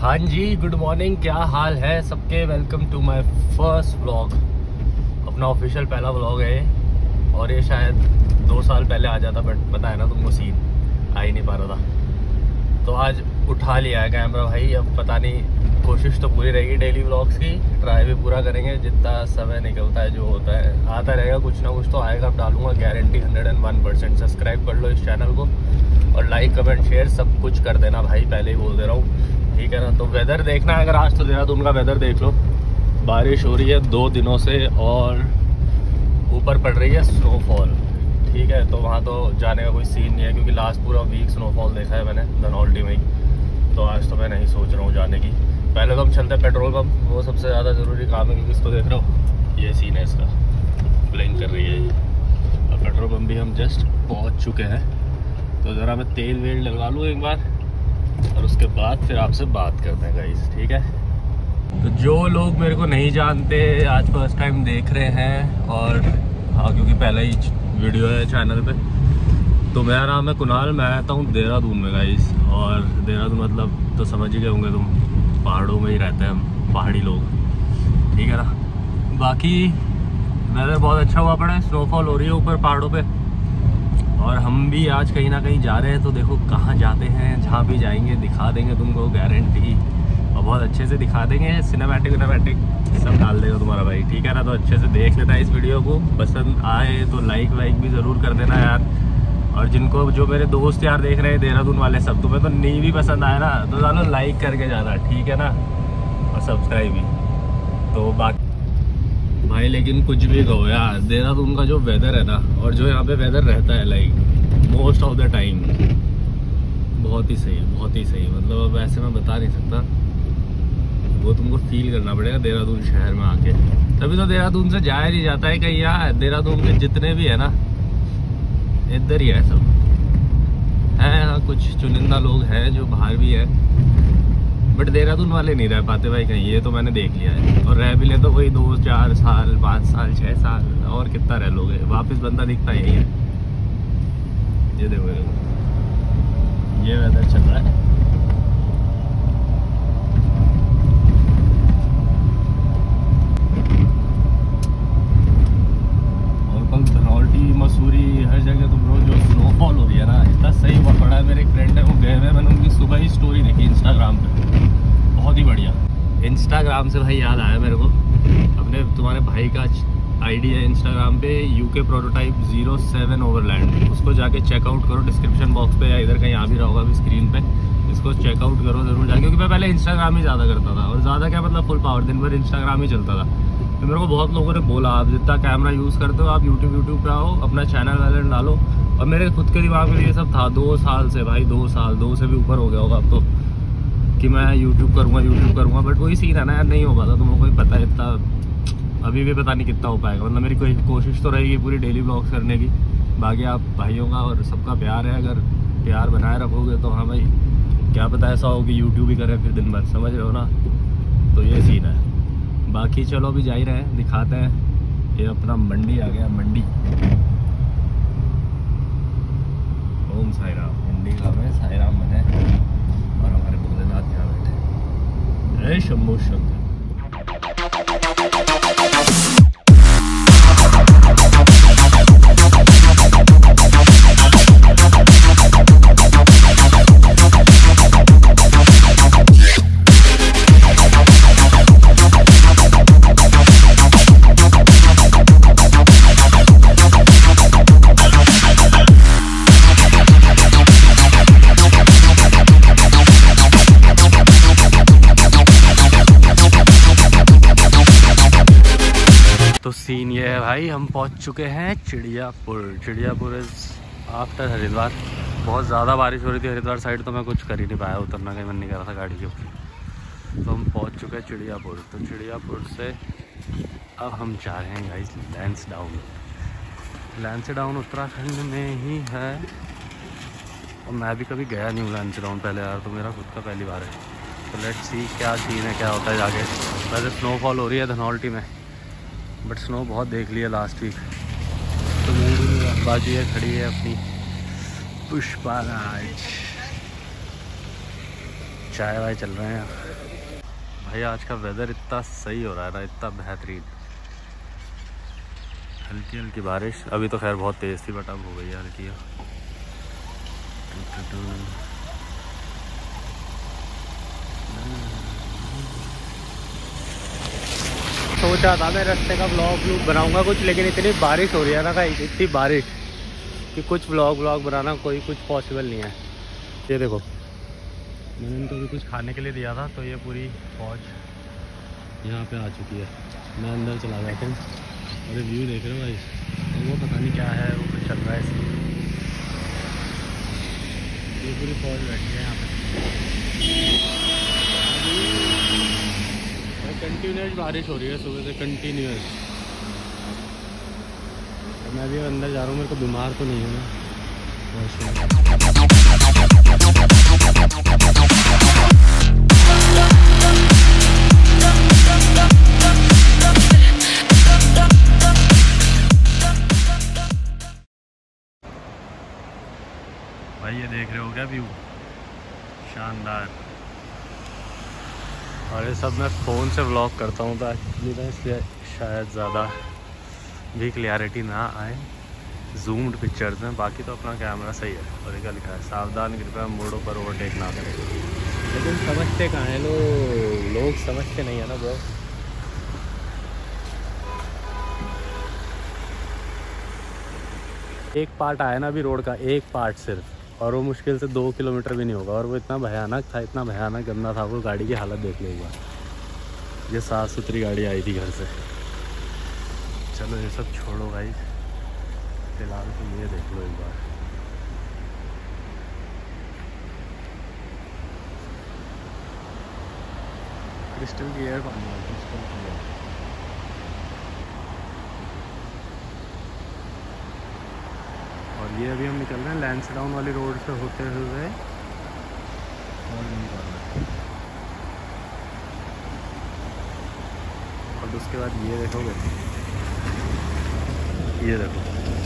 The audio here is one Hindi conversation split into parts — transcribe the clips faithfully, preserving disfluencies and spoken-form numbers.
हाँ जी, गुड मॉर्निंग। क्या हाल है सबके? Welcome to my first vlog. अपना ऑफिशियल पहला व्लॉग है ये, और ये शायद दो साल पहले आ जाता, बट पता है ना तुमको, सीन आ ही नहीं पा रहा था। तो आज उठा लिया है कैमरा भाई। अब पता नहीं, कोशिश तो पूरी रहेगी डेली व्लॉग्स की, ट्राई भी पूरा करेंगे। जितना समय निकलता है, जो होता है आता रहेगा, कुछ ना कुछ तो आएगा। अब डालूंगा guarantee hundred and one percent. Subscribe कर लो इस चैनल को और लाइक कमेंट शेयर सब कुछ कर देना भाई, पहले ही बोल दे रहा हूँ, ठीक है ना। तो वेदर देखना है अगर आज, तो देहरादून का वेदर देख लो। बारिश हो रही है दो दिनों से और ऊपर पड़ रही है स्नोफॉल, ठीक है। तो वहाँ तो जाने का कोई सीन नहीं है, क्योंकि लास्ट पूरा वीक स्नोफॉल देखा है मैंने धनौल्टी में ही। तो आज तो मैं नहीं सोच रहा हूँ जाने की। पहले तो हम चलते हैं पेट्रोल पंप, वो सबसे ज़्यादा ज़रूरी काम है, क्योंकि इसको देख रहे हो, ये सीन है इसका, ब्लिंक कर रही है ये। और पेट्रोल पंप भी हम जस्ट पहुँच चुके हैं। तो ज़रा मैं तेल वेल डलवा लूँ एक बार, और उसके बाद फिर आपसे बात करते हैं गाइस, ठीक है। तो जो लोग मेरे को नहीं जानते, आज फर्स्ट टाइम देख रहे हैं, और हाँ क्योंकि पहला ही वीडियो है चैनल पे, तो मेरा नाम है कुणाल। मैं रहता हूँ देहरादून में गाइस। और देहरादून मतलब तो समझ ही गए होंगे तुम, पहाड़ों में ही रहते हैं हम, पहाड़ी लोग, ठीक है ना। बाकी वेदर बहुत अच्छा हुआ पड़ा है, स्नोफॉल हो रही है ऊपर पहाड़ों पे, और हम भी आज कहीं ना कहीं जा रहे हैं। तो देखो कहाँ जाते हैं, जहाँ भी जाएंगे दिखा देंगे तुमको, गारंटी, और बहुत अच्छे से दिखा देंगे। सिनेमैटिक विनेमैटिक सब डाल देगा तुम्हारा भाई, ठीक है ना। तो अच्छे से देख लेना इस वीडियो को, पसंद आए तो लाइक वाइक भी ज़रूर कर देना यार। और जिनको, जो मेरे दोस्त यार देख रहे हैं देहरादून वाले सब, तुम्हें तो नहीं भी पसंद आए ना, तो चलो लाइक करके जाना, ठीक है ना, और सब्सक्राइब भी। तो बाकी भाई, लेकिन कुछ भी कहो यार, देहरादून का जो वेदर है ना, और जो यहाँ पे वेदर रहता है like most of the time, बहुत ही सही है, बहुत ही सही। मतलब अब ऐसे मैं बता नहीं सकता, वो तुमको फील करना पड़ेगा देहरादून शहर में आके, तभी तो देहरादून से जाया नहीं जाता है कहीं। यार देहरादून के जितने भी है ना, इधर ही है सब है। हाँ कुछ चुनिंदा लोग हैं जो बाहर भी है, बट देहरादून वाले नहीं रह पाते भाई कहीं, ये तो मैंने देख लिया है। और रह भी ले तो वही दो चार साल, पाँच साल, छः साल, और कितना रह लोगे, वापस बंदा दिखता यही है। ये देखो ये वेदर चल रहा है। धनौल्टी, मसूरी, हर जगह तुम लोग जो स्नोफॉल हो रही है ना, इतना सही हुआ पड़ा है। मेरे एक फ्रेंड है, वो गए हुए, मैंने उनकी सुबह ही स्टोरी देखी इंस्टाग्राम पे, बहुत ही बढ़िया। इंस्टाग्राम से भाई याद आया मेरे को, अपने तुम्हारे भाई का आईडी है इंस्टाग्राम पे, UK prototype zero seven overland, उसको जाके चेकआउट करो। डिस्क्रिप्शन बॉक्स पे या इधर कहीं आ भी रहा होगा अभी स्क्रीन पे, इसको चेकआउट करो जरूर जाके, क्योंकि मैं पहले इंस्टाग्राम ही ज़्यादा करता था। और ज़्यादा क्या मतलब, फुल पावर दिन भर इंस्टाग्राम ही चलता था। तो मेरे को बहुत लोगों ने बोला, आप जितना कैमरा यूज़ करते हो, आप यूट्यूब यूट्यूब पे आओ, अपना चैनल वैनल डालो। और मेरे खुद के दिमाग में ये सब था दो साल से भाई, दो साल दो से भी ऊपर हो गया होगा अब तो, कि मैं यूट्यूब करूँगा यूट्यूब करूँगा बट वही सीन है ना यार, नहीं हो पाता। तुम लोगों को पता है, इतना अभी भी पता नहीं कितना हो पाएगा। मतलब मेरी कोई कोशिश तो रहेगी पूरी डेली ब्लॉग्स करने की। बाकी आप भाइयों का और सबका प्यार है, अगर प्यार बनाए रखोगे तो हाँ भाई, क्या पता ऐसा हो कि यूट्यूब ही करें फिर दिन भर, समझ रहे हो ना। तो ये सीन है। बाकी चलो अभी जा ही रहे हैं, दिखाते हैं। ये अपना मंडी आ गया, मंडी। ओम साई राम। मंडी का में साई राम बने, और हमारे भोलेनाथ यहाँ बैठे। जय शंभू शंकर। तो सीन ये है भाई, हम पहुंच चुके हैं चिड़ियापुर। Chidiyapur is after Haridwar. बहुत ज़्यादा बारिश हो रही थी हरिद्वार साइड, तो मैं कुछ कर ही नहीं पाया, उतरना कहीं मन नहीं कर रहा था गाड़ी के ऊपर। तो हम पहुंच चुके हैं चिड़ियापुर। तो चिड़ियापुर से अब हम जा रहे हैं गाइस लैंसडाउन। लैंसडाउन उत्तराखंड में ही है, और मैं भी कभी गया नहीं हूँ लैंसडाउन पहले यार, तो मेरा खुद का पहली बार है। तो लेट्स सी क्या सीन है, क्या होता है जाके। वैसे स्नोफॉल हो रही है धनौल्टी में, बट स्नो बहुत देख लिया लास्ट वीक। तो बाकी है, खड़ी है अपनी पुष्पा राज। चाय वाय चल रहे हैं। भाई आज का वेदर इतना सही हो रहा है ना, इतना बेहतरीन। हल्की हल्की बारिश, अभी तो खैर बहुत तेज़ थी बट अब हो गई है हल्की। सोचा था मैं रास्ते का व्लॉग व्लॉग बनाऊंगा कुछ, लेकिन इतनी बारिश हो रही है ना भाई, इतनी बारिश कि कुछ व्लॉग व्लॉग बनाना कोई कुछ पॉसिबल नहीं है। ये देखो, मैंने इनको भी कुछ खाने के लिए दिया था, तो ये पूरी फौज यहाँ पे आ चुकी है। मैं अंदर चला जाता हूँ। अरे व्यू देख रहे हो भाई, तो वो पता नहीं क्या है, वो कुछ चल रहा है इसमें। ये पूरी फौज बैठी है यहाँ पे। कंटिन्यूस बारिश हो रही है सुबह से, कंटिन्यूस। तो मैं भी अंदर जा रहा हूँ, मेरे को बीमार तो नहीं हूँ ना। भाई ये देख रहे हो क्या व्यू, शानदार। और ये सब मैं फ़ोन से व्लॉग करता हूँ तो इसलिए शायद ज़्यादा भी क्लियरिटी ना आए। जूम्ड पिक्चर्स हैं, बाकी तो अपना कैमरा सही है। और ये क्या लिखा है, सावधान कृपया मोड़ों पर ओवरटेक ना करें। लेकिन समझते कहाँ हैं लोग, लोग समझते नहीं है ना ब्रो। एक पार्ट आया ना अभी रोड का, एक पार्ट सिर्फ, और वो मुश्किल से दो किलोमीटर भी नहीं होगा। और वो इतना भयानक था, इतना भयानक गंदा था, वो गाड़ी की हालत देख लो एक बार। ये साफ़ सुथरी गाड़ी आई थी घर से। चलो ये सब छोड़ो भाई, फिलहाल तो ये देख लो एक बार। क्रिस्टल क्लियर पानी है, क्रिस्टल क्लियर। और ये अभी हम निकल रहे हैं लैंसडाउन वाली रोड से होते हुए और निकल रहे हैं। और उसके बाद ये देखोगे, ये देखो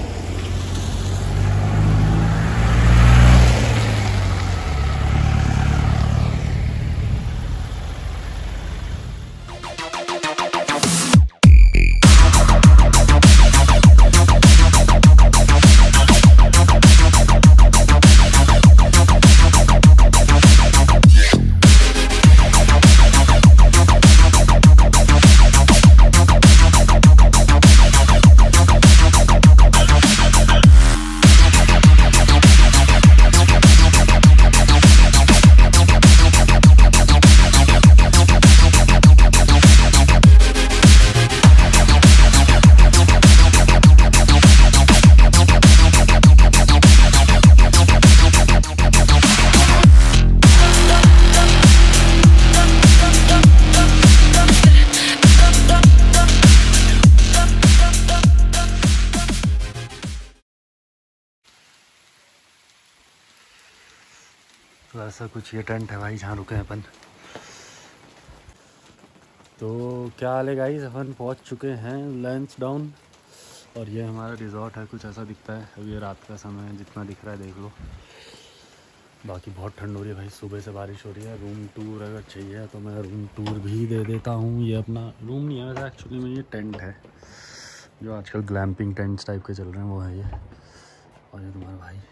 तो ऐसा कुछ ये टेंट है भाई जहाँ रुके हैं अपन। तो क्या हाल है गाइस, अपन पहुँच चुके हैं लैंसडाउन। और ये हमारा रिज़ॉर्ट है, कुछ ऐसा दिखता है। अभी ये रात का समय है, जितना दिख रहा है देख लो। बाकी बहुत ठंड हो रही है भाई, सुबह से बारिश हो रही है। रूम टूर अगर चाहिए तो मैं रूम टूर भी दे देता हूँ। ये अपना रूम नहीं है वैसे, एक्चुअली में ये टेंट है, जो आजकल ग्लैम्पिंग टेंट्स टाइप के चल रहे हैं, वो है ये। और ये तुम्हारा भाई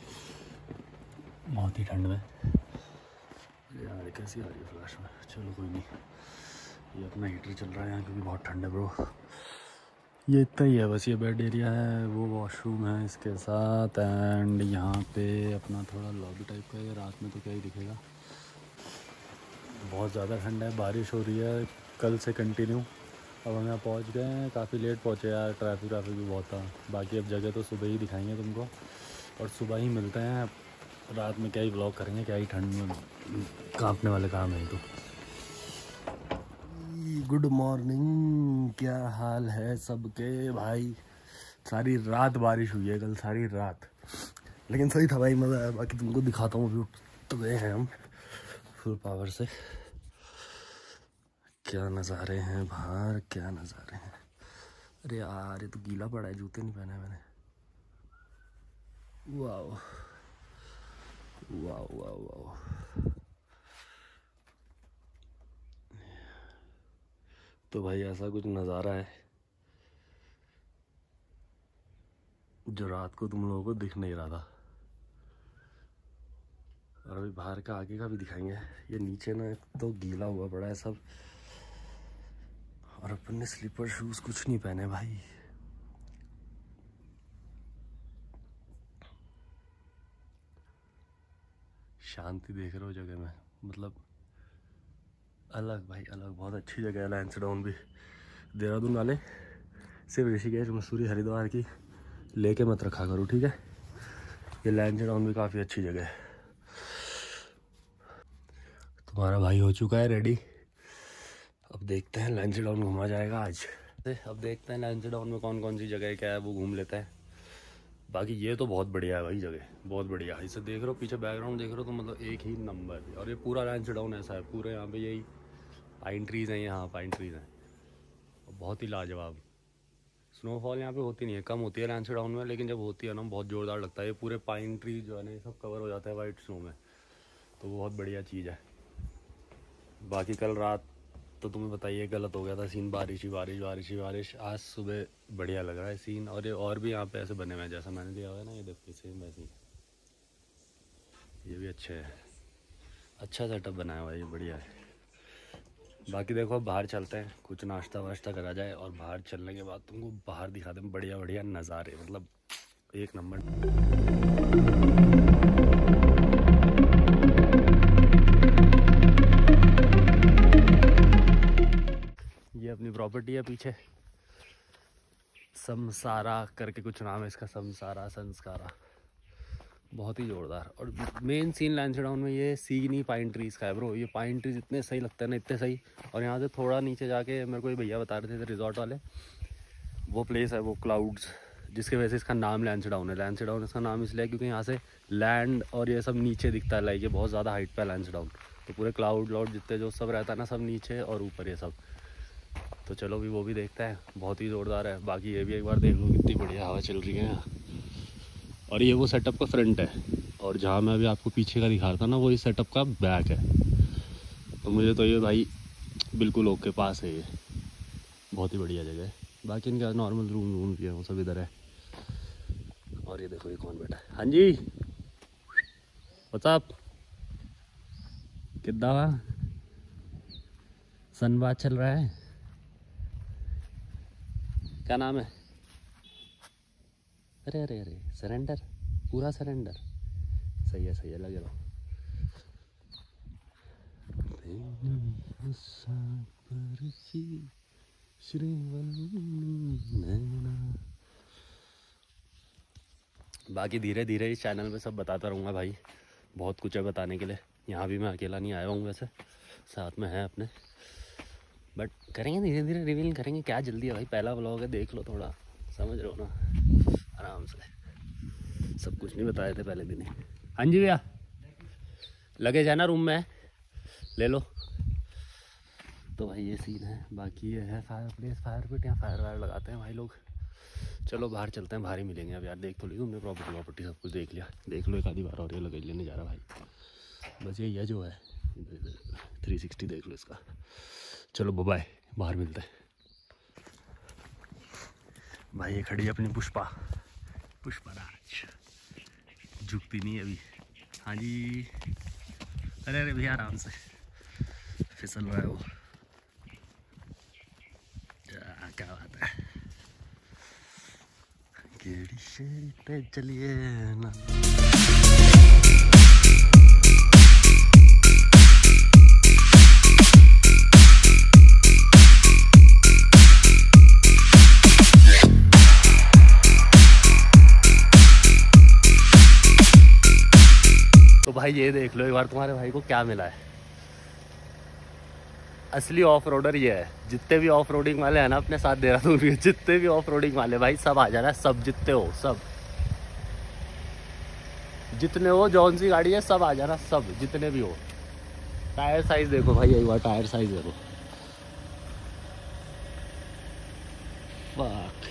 बहुत ही ठंड में, यार कैसी आ रही है फ्लैश में। चलो कोई नहीं, ये अपना हीटर चल रहा है यहाँ क्योंकि बहुत ठंड है ब्रो। ये इतना ही है बस, ये बेड एरिया है, वो वॉशरूम है इसके साथ। एंड यहाँ पे अपना थोड़ा लॉबी टाइप का है। रात में तो क्या ही दिखेगा, बहुत ज़्यादा ठंड है, बारिश हो रही है कल से कंटिन्यू। अब हम यहाँ पहुँच गए हैं, काफ़ी लेट पहुँचे यार, ट्रैफिक ट्रैफिक भी बहुत था। बाकी अब जगह तो सुबह ही दिखाएंगे तुमको, और सुबह ही मिलते हैं। रात में क्या ही ब्लॉग करेंगे, क्या ही ठंड में कांपने वाले काम है। तो गुड मॉर्निंग, क्या हाल है सबके भाई। सारी रात बारिश हुई है कल, सारी रात, लेकिन सही था भाई, मज़ा आया। बाकी तुमको दिखाता हूँ अभी तो गए हैं हम फुल पावर से। क्या नज़ारे हैं बाहर, क्या नज़ारे हैं। अरे यार ये तो गीला पड़ा है, जूते नहीं पहने मैंने। वाह वाह वाह वाह। तो भाई ऐसा कुछ नज़ारा है जो रात को तुम लोगों को दिख नहीं रहा था। और अभी बाहर का आगे का भी दिखाएंगे। ये नीचे ना तो गीला हुआ पड़ा है सब, और अपन ने स्लीपर शूज कुछ नहीं पहने भाई। शांति देख रहे हो जगह में, मतलब अलग भाई अलग, बहुत अच्छी जगह है लैंसडाउन भी। देहरादून वाले सिर्फ ऋषिकेश मसूरी हरिद्वार की लेके मत रखा करो, ठीक है। ये लैंसडाउन भी काफ़ी अच्छी जगह है। तुम्हारा भाई हो चुका है रेडी, अब देखते हैं लैंसडाउन घूमा जाएगा आज। अब देखते हैं लैंसडाउन में कौन कौन सी जगह क्या है वो घूम लेते हैं। बाकी ये तो बहुत बढ़िया है भाई जगह, बहुत बढ़िया। इसे देख रहे हो पीछे बैकग्राउंड देख रहे हो तो मतलब एक ही नंबर है। और ये पूरा लैंसडाउन ऐसा है, पूरे यहाँ पे यही पाइन ट्रीज़ हैं, यहाँ पाइन ट्रीज़ हैं, बहुत ही लाजवाब। स्नोफॉल यहाँ पे होती नहीं है, कम होती है लैंसडाउन में, लेकिन जब होती है ना बहुत ज़ोरदार लगता है। ये पूरे पाइन ट्री जो है ना ये सब कवर हो जाता है वाइट स्नो में, तो वो बहुत बढ़िया चीज़ है। बाकी कल रात तो तुम्हें बताइए गलत हो गया था सीन, बारिश ही बारिश बारिश ही बारिश। आज सुबह बढ़िया लग रहा है सीन। और ये और भी यहाँ पे ऐसे बने हुए हैं जैसा मैंने दिया हुआ है ना, ये देखो सेम वैसे ही, ये भी अच्छे है, अच्छा सेटअप बनाया हुआ है, ये बढ़िया है। बाकी देखो अब बाहर चलते हैं, कुछ नाश्ता वाश्ता करा जाए, और बाहर चलने के बाद तुमको बाहर दिखाते हैं बढ़िया बढ़िया नज़ारे, मतलब एक नंबर। ये अपनी प्रॉपर्टी है पीछे, समसारा करके कुछ नाम है इसका, समसारा संस्कारा, बहुत ही जोरदार। और मेन सीन लैंसडाउन में ये सीन ही पाइन ट्रीज़ का है ब्रो। ये पाइन ट्रीज इतने सही लगते हैं ना, इतने सही। और यहाँ से थोड़ा नीचे जाके मेरे को ये भैया बता रहे थे रिजॉर्ट वाले, वो प्लेस है वो क्लाउड्स, जिसके वजह से इसका नाम लैंसडाउन है। लैंसडाउन इसका नाम इसलिए क्योंकि यहाँ से लैंड और ये सब नीचे दिखता है, लाइक ये बहुत ज़्यादा हाइट पे है लैंसडाउन, तो पूरे क्लाउड व्लाउड जितने जो सब रहता है ना, सब नीचे और ऊपर ये सब। तो चलो भी वो भी देखते हैं, बहुत ही ज़ोरदार है। बाकी ये भी एक बार देख लो कितनी बढ़िया हवा चल रही है यहाँ। और ये वो सेटअप का फ्रंट है, और जहाँ मैं अभी आपको पीछे का दिखा रहा था ना, वो इस सेटअप का बैक है। तो मुझे तो ये भाई बिल्कुल ओके पास है, ये बहुत ही बढ़िया जगह है। बाकी इनका नॉर्मल रूम रूम भी है, वो सब इधर है। और ये देखो ये कौन बैठा है, हाँ जी व्हाट्स अप, कितना हुआ सनबाथ चल रहा है, क्या नाम है? अरे अरे अरे सरेंडर, पूरा सरेंडर, सही है सही है, लगे रहो। बाकी धीरे धीरे इस चैनल में सब बताता रहूँगा भाई, बहुत कुछ है बताने के लिए। यहाँ भी मैं अकेला नहीं आया हूँ, वैसे साथ में है अपने, बट करेंगे धीरे धीरे, रिवील करेंगे, क्या जल्दी है भाई, पहला व्लॉग है, देख लो थोड़ा, समझ रहे हो ना, आराम से। सब कुछ नहीं बताए थे पहले दिन ही। हाँ जी भैया, लगेज है ना रूम में, ले लो। तो भाई ये सीन है। बाकी ये है फायर प्लेस, फायर पिट, यहाँ फायर वायर लगाते हैं भाई लोग। चलो बाहर चलते हैं, बाहर ही मिलेंगे। अब यार देख तो ली तुमने प्रॉपर्टी प्रॉपर्टी सब कुछ देख लिया, देख लो एक आधी बार, और ये लगेज लेने जा रहा भाई, बस यही है जो है। थ्री सिक्सटी देख लो इसका। चलो बाय, बाहर मिलते हैं भाई। ये खड़ी है अपनी पुष्पा, पुष्पा राज, झुकती नहीं है अभी। हाँ जी, अरे अरे भैया आराम से, फिसल रहा है वो, क्या बात है। केड़ी शेरी पे चलिए ना। तो भाई ये देख लो एक बार तुम्हारे भाई को क्या मिला है। असली ऑफ रोडर ये है। जितने भी ऑफ रोडिंग वाले हैं ना अपने साथ देहरादून के, जितने भी ऑफ रोडिंग वाले भाई सब आ जाना, सब जितने हो, सब जितने हो, जौन सी गाड़ी है सब आ जाना, सब जितने भी हो। टायर साइज देखो भाई, एक बार टायर साइज देखो, वाह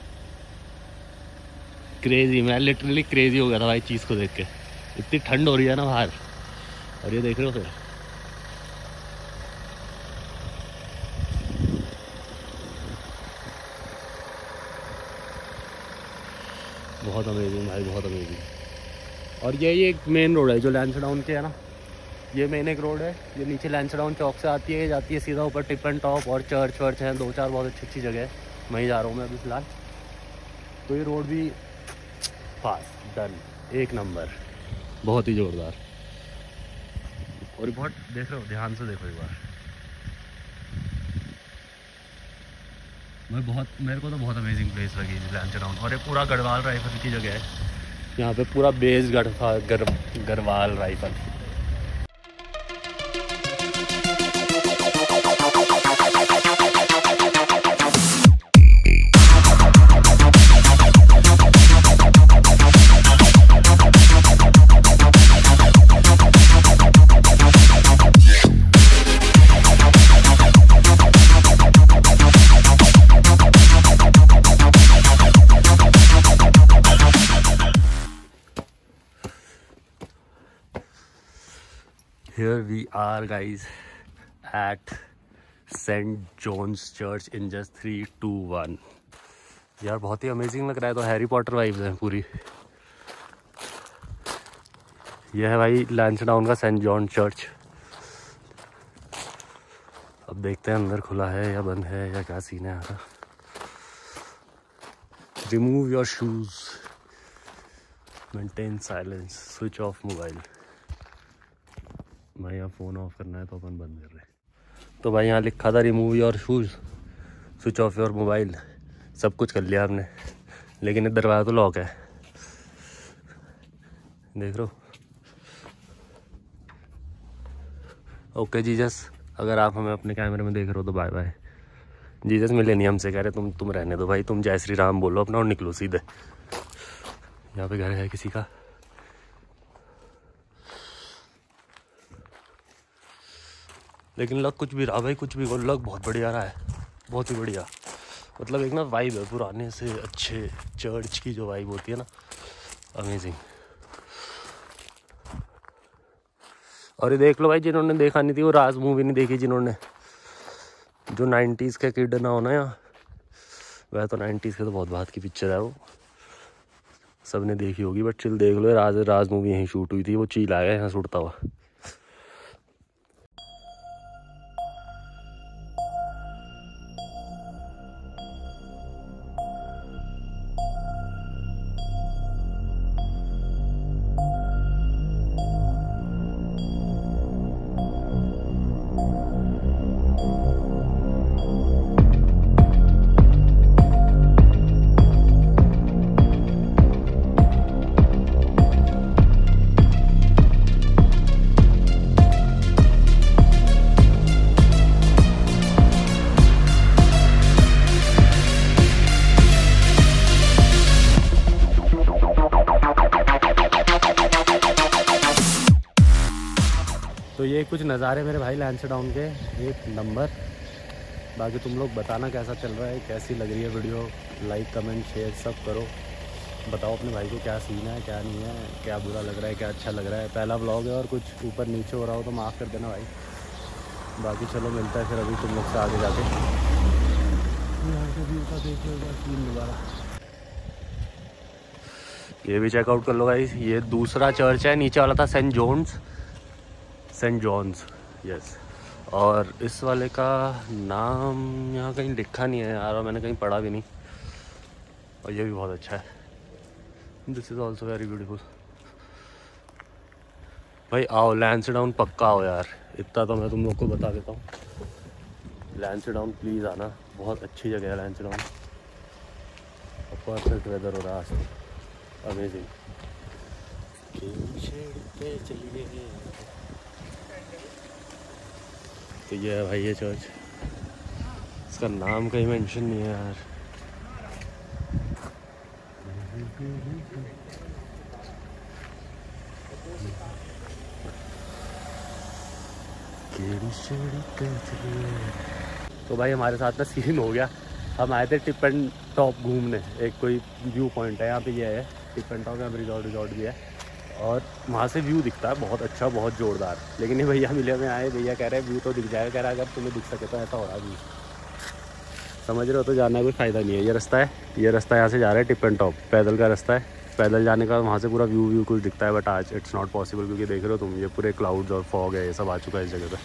क्रेजी। मैं लिटरली क्रेजी हो गया था भाई चीज़ को देख के। इतनी ठंड हो रही है ना बाहर, और ये देख रहे हो फिर बहुत अमेजिंग भाई, बहुत अमेजिंग। और ये ये एक मेन रोड है जो लैंसडाउन के है ना, ये मेन एक रोड है, ये नीचे लैंसडाउन चौक से आती है, ये जाती है सीधा ऊपर टिपन टॉप, और चर्च वर्च हैं दो चार, बहुत अच्छी अच्छी जगह है। वहीं जा रहा हूँ मैं अभी फ़िलहाल। तो ये रोड भी फास्ट डन, एक नंबर, बहुत ही ज़ोरदार। और बहुत देख रहे हो, ध्यान से देखो एक बार। मैं बहुत मेरे को तो बहुत अमेजिंग प्लेस लगी लैंसडाउन। और ये पूरा गढ़वाल राइफल की जगह है, यहाँ पे पूरा बेस गढ़ गर, Garhwal rifle. Here we are guys at Saint John's Church in just three, two, one। यार बहुत ही अमेजिंग लग रहा है, तो हैरी पॉटर वाइब्स हैं पूरी। यह है भाई लैंसडाउन का सेंट जॉन चर्च। अब देखते हैं अंदर खुला है या बंद है या क्या सीन है यहाँ का। Remove your shoes, maintain silence, switch off mobile. भाई यहाँ फ़ोन ऑफ करना है तो अपन बंद कर रहे हैं। तो भाई यहाँ लिखा था remove your shoes, switch off your mobile, सब कुछ कर लिया हमने, लेकिन ये दरवाज़ा तो लॉक है, देख लो। ओके जीजस, अगर आप हमें अपने कैमरे में देख रहे हो तो बाय बाय। जीजस मिले नहीं हमसे, कह रहे तुम तुम रहने दो भाई, तुम जय श्री राम बोलो अपना और निकलो सीधे। यहाँ पे घर है किसी का। लेकिन लग कुछ भी रहा भाई, कुछ भी लग बहुत बढ़िया रहा है, बहुत ही बढ़िया। मतलब एक ना वाइब है पुराने से अच्छे चर्च की जो वाइब होती है ना, अमेजिंग। और ये देख लो भाई, जिन्होंने देखा नहीं थी वो राज मूवी नहीं देखी, जिन्होंने, जो नाइन्टीज़ के किड ना होना या वह तो नाइन्टीज़ के तो बहुत बात की पिक्चर है वो, सबने देखी होगी, बट चिल देख लो, राज राज मूवी यहीं शूट हुई थी, वो चील आ गया यहाँ से उड़ता हुआ। तो ये कुछ नज़ारे मेरे भाई लैंसडाउन के, एक नंबर। बाकी तुम लोग बताना कैसा चल रहा है, कैसी लग रही है वीडियो, लाइक कमेंट शेयर सब करो। बताओ अपने भाई को क्या सीन है, क्या नहीं है, क्या बुरा लग रहा है, क्या अच्छा लग रहा है। पहला व्लॉग है और कुछ ऊपर नीचे हो रहा हो तो माफ़ कर देना भाई। बाकी चलो मिलता है फिर अभी तुम लोग से आगे जाके। यहाँ से व्यू का देख लो सीन दोबारा, ये भी चेकआउट कर लो भाई। ये दूसरा चर्च है, नीचे वाला था saint John's, saint John's yes. और इस वाले का नाम यहाँ कहीं लिखा नहीं है यार, और मैंने कहीं पढ़ा भी नहीं। और ये भी बहुत अच्छा है, this is also very beautiful. भाई आओ लैंसडाउन पक्का आओ यार, इतना तो मैं तुम लोग को बता देता हूँ। लैंसडाउन प्लीज़ आना, बहुत अच्छी जगह है लैंसडाउन। परफेक्ट वेदर हो रहा है आज, अमेजिंग। चलिए तो ये है भाई ये चर्च, इसका नाम कहीं मेंशन नहीं है यार। तो भाई हमारे साथ ना सीन हो गया, हम आए थे टिपन टॉप घूमने, एक कोई व्यू पॉइंट है यहाँ पे, ये है टिपन टॉप, यहाँ पर रिजॉर्ट रिजॉर्ट भी है और वहाँ से व्यू दिखता है बहुत अच्छा, बहुत ज़ोरदार। लेकिन ये भैया मिले में आए, भैया कह रहे हैं व्यू तो दिख जाएगा, कह रहा है अगर तुम्हें दिख सके तो, ऐसा हो रहा है व्यू। समझ रहे हो, तो जाना कोई फ़ायदा नहीं है। ये रास्ता है, ये रास्ता यहाँ से जा रहा है टिप एंड टॉप, पैदल का रास्ता है। पैदल जाने का वहाँ से पूरा व्यू व्यू कुछ दिखता है, बट आज इट्स नॉट पॉसिबल क्योंकि देख रहे हो तुम, ये पूरे क्लाउड्स और फॉग है, ये सब आ चुका है इस जगह पे।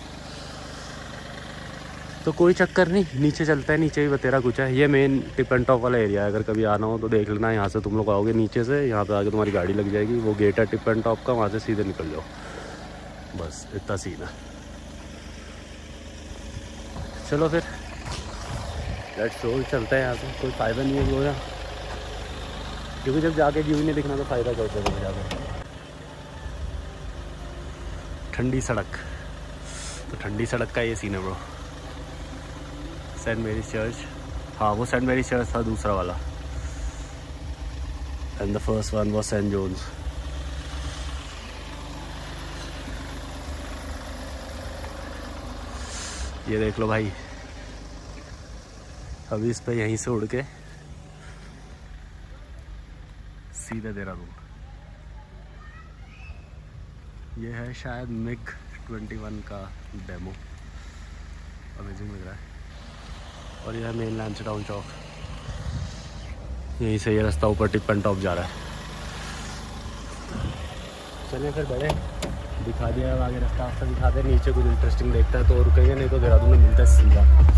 तो कोई चक्कर नहीं, नीचे चलता है, नीचे भी बतेरा कुछ है। ये मेन टिप एंड टॉप वाला एरिया है, अगर कभी आना हो तो देख लेना। यहाँ से तुम लोग आओगे नीचे से, यहाँ पे आके तुम्हारी गाड़ी लग जाएगी, वो गेट है टिप एंड टॉप का, वहाँ से सीधे निकल जाओ, बस इतना सीन है। चलो फिर लेट्स गो, चलते हैं यहाँ से। कोई फ़ायदा नहीं है गोया, क्योंकि जब जाके व्यू नहीं दिखना तो फ़ायदा क्या होता है जाकर। ठंडी सड़क, तो ठंडी सड़क का ये सीन है ब्रो। सेंट मेरी चर्च, हाँ वो सेंट मेरी चर्च था दूसरा वाला, and the first one was saint John's. ये देख लो भाई, अभी इस पे यहीं से उड़ के सीधे देहरादून। ये है शायद मिग ट्वेंटी वन का डेमो, अमेजिंग लग रहा है। और यह है मेन लैंसडाउन चौक, यहीं से ये रास्ता ऊपर टिप एंड टॉप जा रहा है। चलिए फिर बड़े, दिखा दिया आगे रास्ता, आपसे दिखाते हैं नीचे कुछ इंटरेस्टिंग देखता है तो रुकेंगे, नहीं तो देहरादून में मिलता है सीधा।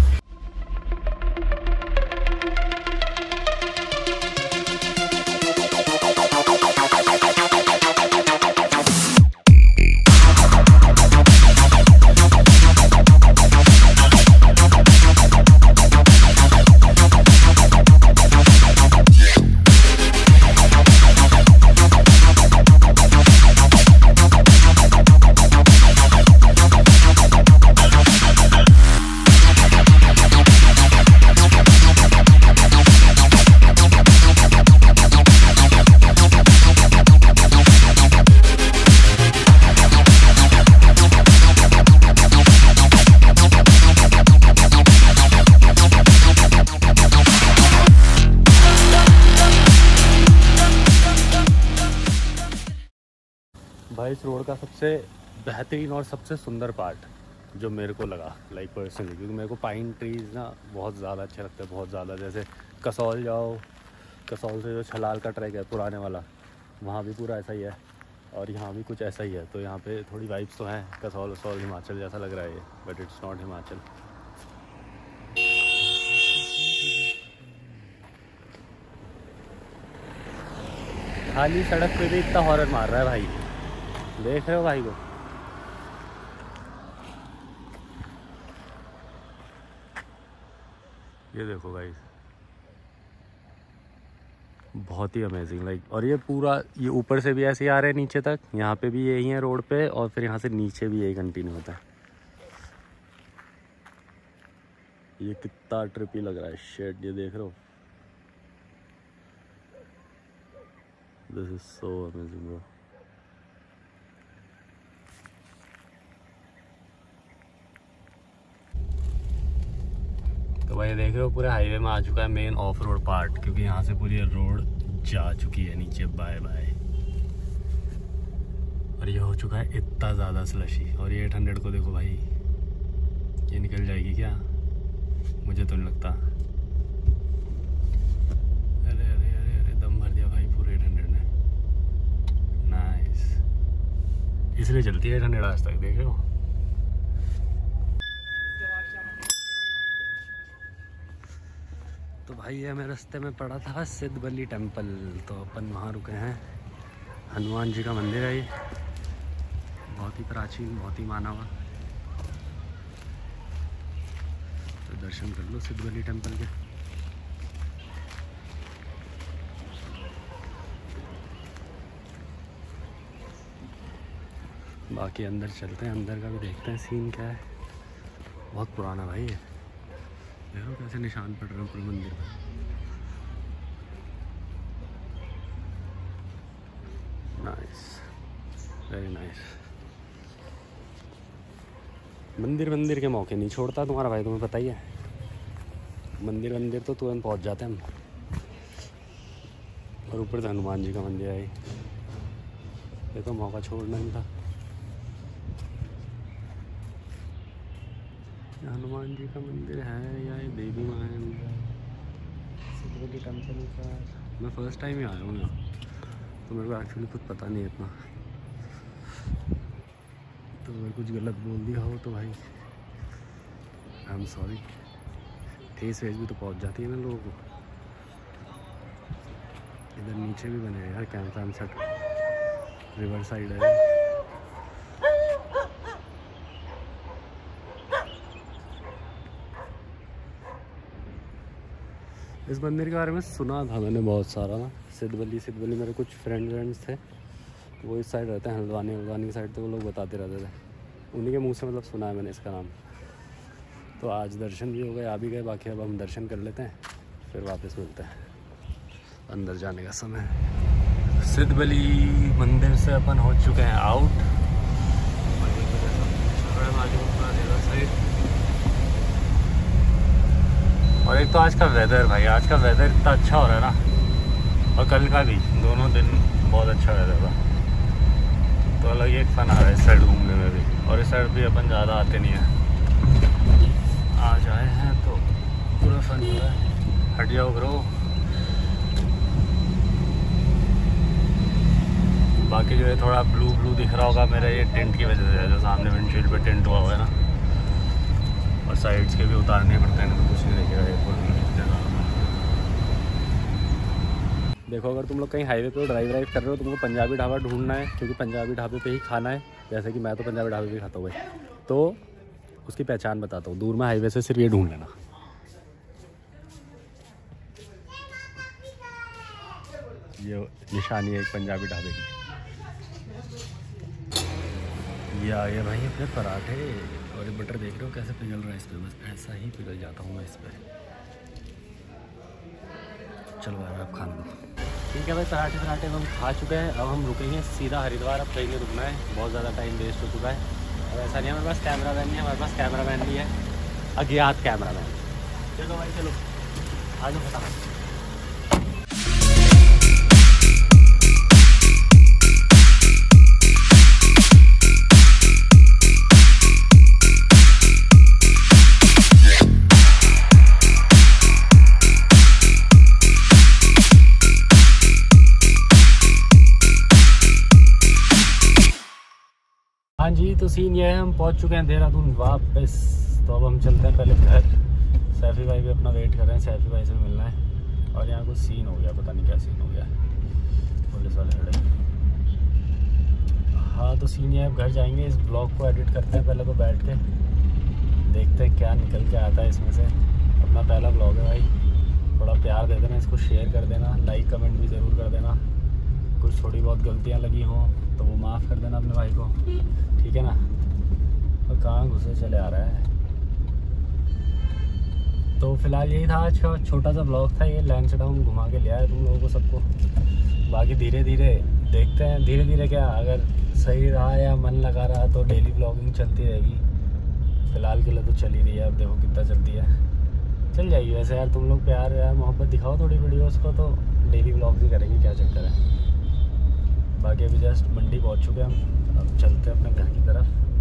भाई इस रोड का सबसे बेहतरीन और सबसे सुंदर पार्ट जो मेरे को लगा लाइक पर्सनली, क्योंकि मेरे को पाइन ट्रीज ना बहुत ज़्यादा अच्छे लगते हैं, बहुत ज़्यादा। जैसे कसौल जाओ, कसौल से जो छलाल का ट्रैक है पुराने वाला, वहाँ भी पूरा ऐसा ही है, और यहाँ भी कुछ ऐसा ही है। तो यहाँ पे थोड़ी वाइब्स तो हैं, कसौल वसौल हिमाचल जैसा लग रहा है ये, बट इट्स नॉट हिमाचल। खाली सड़क पे भी इतना हॉरर मार रहा है भाई, देख रहे हो भाई को। ये देखो भाई, बहुत ही अमेजिंग लाइक। और ये पूरा, ये ऊपर से भी ऐसे ही आ रहे हैं नीचे तक, यहाँ पे भी यही है रोड पे, और फिर यहाँ से नीचे भी यही कंटिन्यू होता है। ये कितना ट्रिपी लग रहा है शेड, ये देख रहे हो, this is so amazing bro. तो भाई देख रहे हो पूरे हाईवे में आ चुका है मेन ऑफ रोड पार्ट, क्योंकि यहाँ से पूरी रोड जा चुकी है नीचे, बाय बाय। और ये हो चुका है इतना ज़्यादा स्लशी। और ये एट हंड्रेड को देखो भाई, ये निकल जाएगी क्या, मुझे तो नहीं लगता। अरे अरे अरे अरे दम भर दिया भाई पूरे एट हंड्रेड ने, नाइस। इसलिए चलती है एट हंड्रेड आज तक, देख रहे हो। तो भाई ये हमें रास्ते में पड़ा था सिद्धबली टेम्पल, तो अपन वहाँ रुके हैं। हनुमान जी का मंदिर है ये, बहुत ही प्राचीन, बहुत ही माना हुआ। तो दर्शन कर लो सिद्धबली टेम्पल के। बाकी अंदर चलते हैं, अंदर का भी देखते हैं सीन क्या है। बहुत पुराना भाई है, देखो कैसे निशान पड़ रहे हैं पूरे मंदिर में। Nice, very nice. मंदिर मंदिर के मौके नहीं छोड़ता तुम्हारा भाई, तुम्हें पता ही है। मंदिर मंदिर तो तुरंत पहुंच जाते हैं हम। और ऊपर से हनुमान जी का मंदिर है, ये तो मौका छोड़ना नहीं था। हनुमान जी का मंदिर है या ये देवी माँ है? टेम्पल का मैं फर्स्ट टाइम ही आया हूँ यहाँ, तो मेरे को एक्चुअली कुछ पता नहीं है इतना, तो अगर कुछ गलत बोल दिया हो तो भाई आई एम सॉरी। ठेस वेस भी तो पहुँच जाती है ना लोगों को। इधर नीचे भी बने हैं यार camp vamp set, river side है। इस मंदिर के बारे में सुना था मैंने बहुत सारा ना। सिद्धवली सिद्धवली मेरे कुछ फ्रेंड फ्रेंड्स थे, वो इस साइड रहते हैं, हल्द्वानी हल्द्वानी की साइड, तो वो लोग बताते रहते थे, उन्हीं के मुंह से मतलब सुना है मैंने इसका नाम। तो आज दर्शन भी हो गए, आ भी गए, बाकी अब हम दर्शन कर लेते हैं फिर वापस मिलते हैं। अंदर जाने का समय। सिद्धवली मंदिर से अपन हो चुके हैं आउट। और एक तो आज का वेदर भाई, आज का वेदर इतना अच्छा हो रहा है ना, और कल का भी, दोनों दिन बहुत अच्छा वेदर था, तो अलग ही एक फन आ रहा है इस साइड घूमने में भी। और इस साइड भी अपन ज़्यादा आते नहीं हैं, आज आए हैं तो पूरा फन हो रहा है। हट जाओ ब्रो। बाकी जो है थोड़ा ब्लू ब्लू दिख रहा होगा मेरा, ये टेंट की वजह से है, जो सामने विंडशील्ड पे टेंट हुआ हुआ है ना, और साइड्स के भी उतारने पड़ते हैं, तो कुछ नहीं दिखेगा ये फुल जगह में। देखो अगर तुम लोग कहीं हाईवे पे ड्राइव ड्राइव कर रहे हो, तुमको पंजाबी ढाबा ढूंढना है, क्योंकि पंजाबी ढाबे पे ही खाना है, जैसे कि मैं तो पंजाबी ढाबे पे खाता हूँ भाई, तो उसकी पहचान बताता हूँ। दूर में हाईवे से सिर्फ ये ढूंढ लेना। ये निशानी है एक पंजाबी ढाबे की। ये आ गए भाई अपने पराठे, और ये बटर देख रहे हो कैसे पिघल रहा है इस पर, बस ऐसा ही पिघल जाता हूँ मैं इस पर। चलो भाई अब खाना दो। ठीक है भाई, पराठे पराठे हम खा चुके हैं, अब हम रुकेंगे सीधा हरिद्वार। अब कहीं नहीं रुकना है, बहुत ज़्यादा टाइम वेस्ट हो चुका है। अब ऐसा नहीं है हमारे पास कैमरा मैन नहीं है, हमारे पास कैमरा मैन भी है, अज्ञात कैमरा मैन। चलो भाई चलो आ जाओ फटाफट। हाँ जी, तो सीन ये है, हम पहुंच चुके हैं देहरादून वापस। तो अब हम चलते हैं पहले घर। सैफी भाई भी अपना वेट कर रहे हैं, सैफी भाई से मिलना है। और यहाँ कुछ सीन हो गया, पता नहीं क्या सीन हो गया, पुलिस वाले खड़े। हाँ तो सीन ये है, अब घर जाएंगे, इस ब्लॉग को एडिट करते हैं पहले तो बैठ के, देखते हैं क्या निकल के आता है इसमें से। अपना पहला ब्लॉग है भाई, थोड़ा प्यार दे देना, इसको शेयर कर देना, लाइक कमेंट भी ज़रूर कर देना। कुछ थोड़ी बहुत गलतियाँ लगी हों तो वो माफ़ कर देना अपने भाई को, ठीक है ना। और कहाँ घुसे चले आ रहा है। तो फिलहाल यही था आज का छोटा सा ब्लॉग था, ये लैंसडाउन घुमा के लिया है तुम लोगों को सबको। बाकी धीरे धीरे देखते हैं, धीरे धीरे क्या, अगर सही रहा या मन लगा रहा तो डेली ब्लॉगिंग चलती रहेगी। फ़िलहाल के लिए तो चल ही रही है, अब देखो कितना चलती है, चल जाएगी। वैसे यार तुम लोग प्यार यार मोहब्बत दिखाओ थोड़ी वीडियोज़ को, तो डेली ब्लॉग्स ही करेंगे, क्या चक्कर है। बाकी अभी जस्ट मंडी पहुंच चुके हैं हम, अब चलते हैं अपने घर की तरफ।